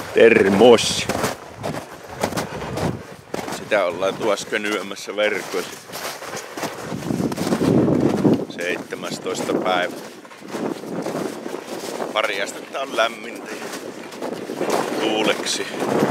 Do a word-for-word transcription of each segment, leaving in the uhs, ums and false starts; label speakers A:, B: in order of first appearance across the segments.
A: Termos. Sitä ollaan tuossa könyämässä verkoilla. seitsemästoista päivä. Pari astetta on lämmintä ja tuuleksi.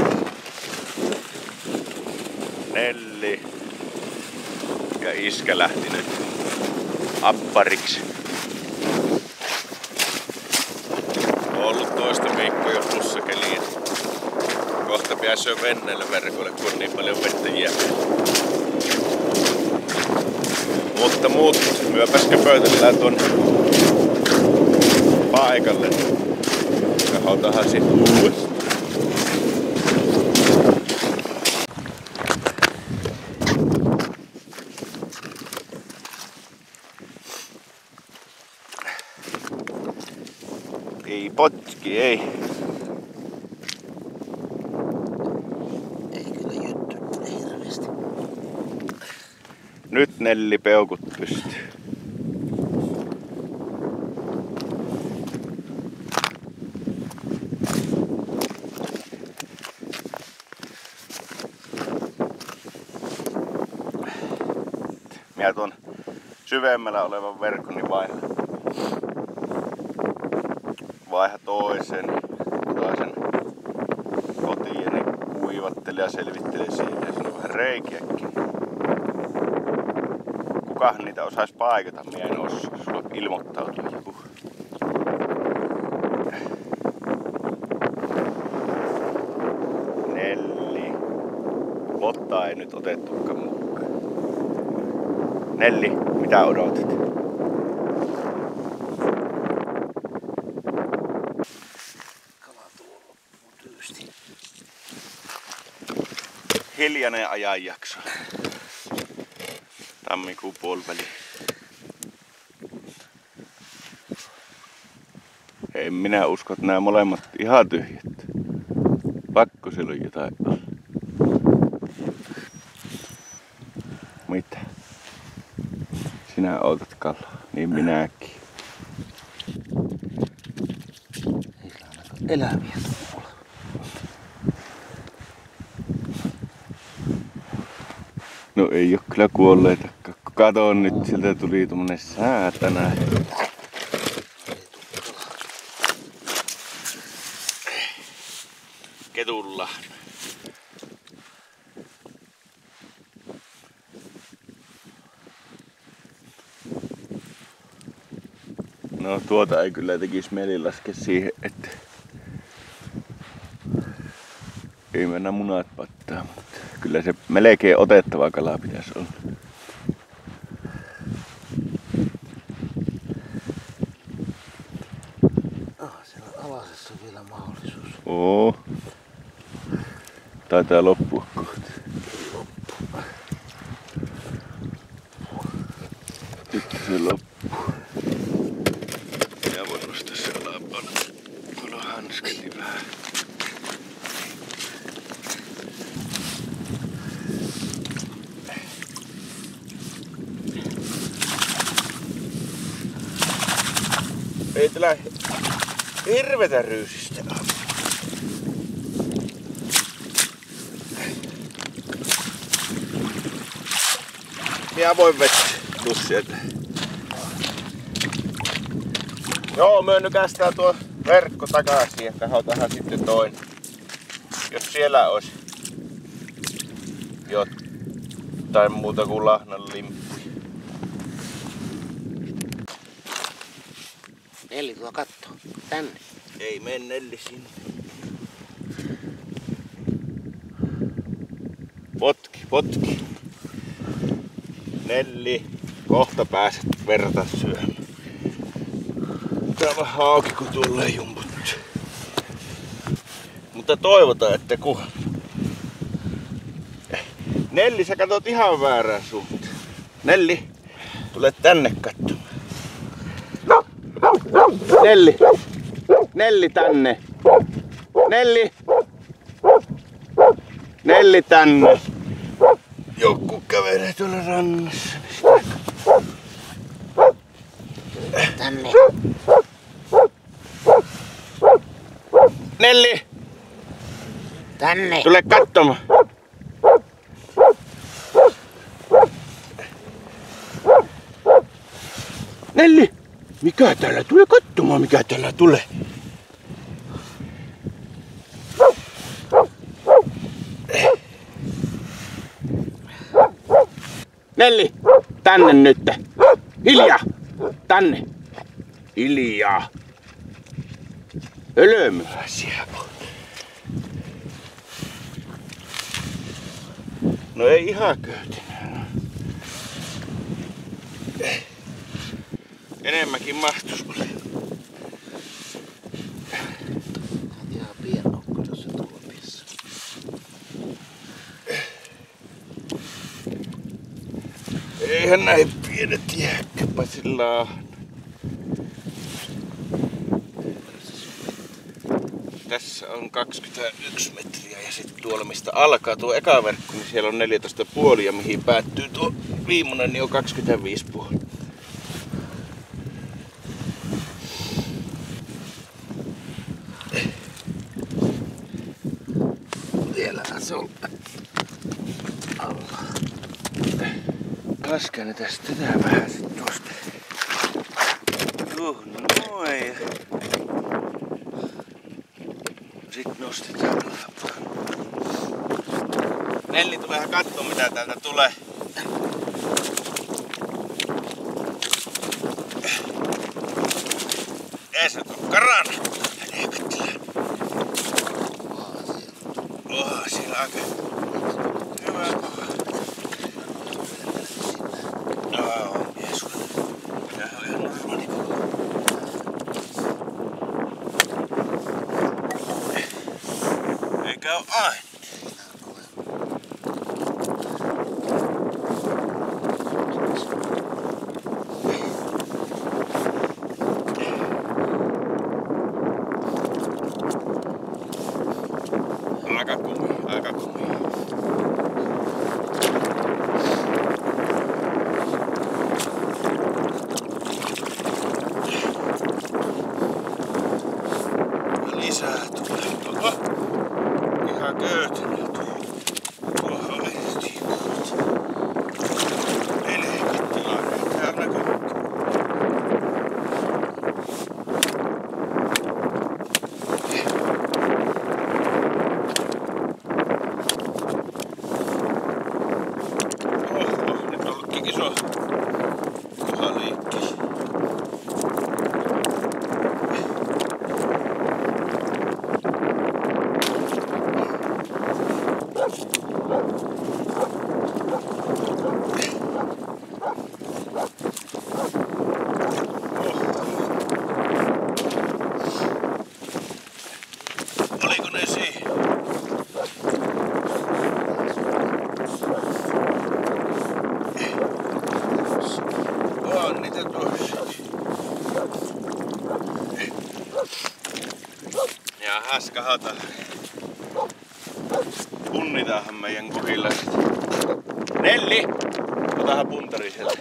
A: Nelli ja iskä lähti nyt appariksi. On ollut toista viikkoa jo plussakeliä. Kohta pääsee venneelle verkolle, kun on niin paljon vettä jäällä. Mutta muut myöpäskä pöytellään tuon paikalle. Katsotaanhan sit uudestaan. Ei potki, ei.
B: Ei kyllä juttu, ei hirveesti.
A: Nyt Nelli peukut pystyy. Minä tuon syvemmällä olevan verkoni vaiha. Vaiha toisen. Toisen kotiin ja ne kuivattelee ja selvittelee siitä. Ja siinä on vähän reikiäkin. Kukahan niitä osais paikata? Minä en osaa. Sulla ilmoittautua joku. Nelli. Pottaa ei nyt otettukaan mukaan. Nelli, mitä odotat?
B: Kala tuo loppuu tyysti.
A: Hiljainen ajanjakso. Tammikuun puoliväli. En minä usko, että nämä molemmat ihan tyhjät. Pakko siellä on jotain. Mitä? Sinä ootat kalaa, niin minäkin.
B: Eläviä tuolla.
A: No ei oo kyllä kuolleitakaan. Kun katon nyt, sieltä tuli tommonen säätänä. Ketulla. No tuota ei kyllä tekis mieli laskea siihen, että ei mennä munat pattaa, mutta kyllä se melkein otettava kala pitäisi olla.
B: Ah, siellä alasessa on vielä mahdollisuus.
A: Oo. Taitaa loppua kohta.
B: Loppu.
A: Nyt se loppuu. Minä voin nostaa se alapuolella. Mulla on hansketi vähän. Ei tällä hirvetä ryysistä ole. Minä voin vettä. Tuu sieltä. Joo, myön nykästään tuo verkko takaisin ja katsotaan sitten toinen. Jos siellä olisi jotain muuta kuin lahnan limppuja.
B: Nelli tuo kattoo. Tänne.
A: Ei mene Nelli sinne. Potki, potki. Nelli, kohta pääset verta syömään. Täällä on hauki, kun tulee jumput. Mutta toivotaan, että kun... Nelli, sä katot ihan väärää suuntaan. Nelli, tule tänne katsomaan. Nelli, Nelli tänne. Nelli. Nelli tänne. Joku kävelee tuolla rannassa.
B: Tänne.
A: Nelli!
B: Tänne.
A: Tule katsomaan. Nelli! Mikä täällä? Tule katsomaan mikä täällä tulee. Nelli! Tänne nyt! Hiljaa! Tänne! Hiljaa! Hölmöläisiä on. No ei ihan köytinä. Enemmänkin mahtus oli.
B: Ihan pienokko tuossa tulpissa.
A: Eihän näin pienet jääkkäpä sillä on. Tässä on kaksikymmentäyksi metriä ja sitten tuolla mistä alkaa tuo eka verkko, niin siellä on neljätoista pilkku viisi ja mihin päättyy tuo viimeinen, niin on kaksikymmentäviisi pilkku viisi.
B: Vielä se on alla.
A: Lasketaan tästä tätä vähän sit tuosta. Tuohon noin. Sitten nostetaan lapaan. Nelli tuleehan kattoo mitä täältä tulee. Ei se ole karana. Helvettilään. Oh, siellä aika hyvä koha. No, on mies. Tää on ihan normaali koha. Eikä oo aina. Aika kumi, aika kumi. Lisää tulee. Oho! Ihan köytinä tuo. Oho, ehtii kohta. Helvettilainen. Tää on näkömättä. Oho, nyt on ollutkin iso koha liikkeellä. Oliko ne siinä? On niitä tuossa. Ja häskahata. Punnitaanhan meidän kohilla. Nelli! Otahan puntari sieltä.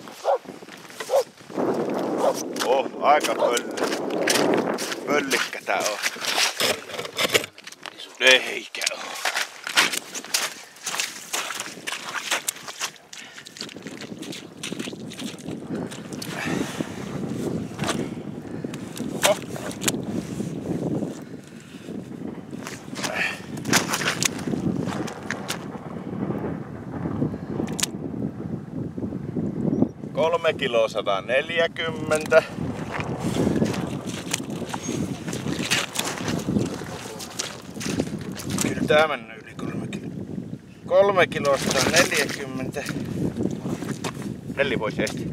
A: Oh, aika pöllö. Pöllikkä tää on. Eikä oo. Oh. Kolme kiloa sata neljäkymmentä. Kyllä tää mennä yli kolme kiloa. Kolme kiloa sata neljäkymmentä. Nelli pois ehti.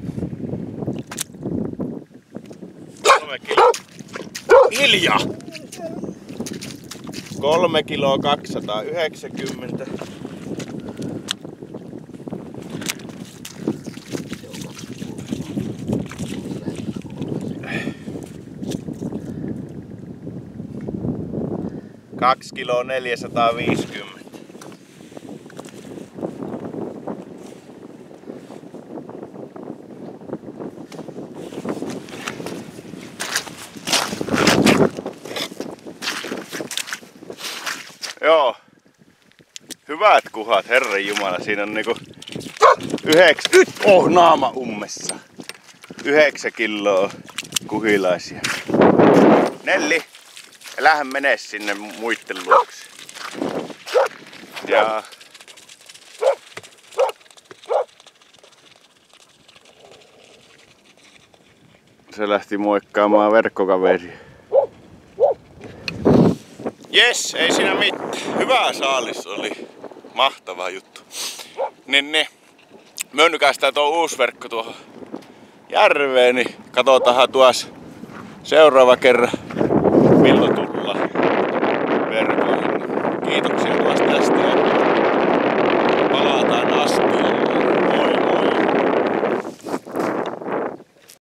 A: Kolme kiloa. Hiljaa! Kolme kiloa kaksisataayhdeksänkymmentä. Kaksi kiloa neljäsataaviisikymmentä. Joo. Hyvät kuhat, herran jumala. Siinä on niinku yhdeksä... Nyt oh, naama ummessa. Yhdeksä kiloa kuhilaisia. Nelli, älähän mene sinne muitten luokse. Ja... Se lähti moikkaamaan verkkokaveria. Jes, ei siinä mitään. Hyvä saalis oli. Mahtava juttu. Niin, niin. Me nykäistään tuo uusi verkko tuohon järveen, niin katsotaanhan tuossa seuraava kerran milloin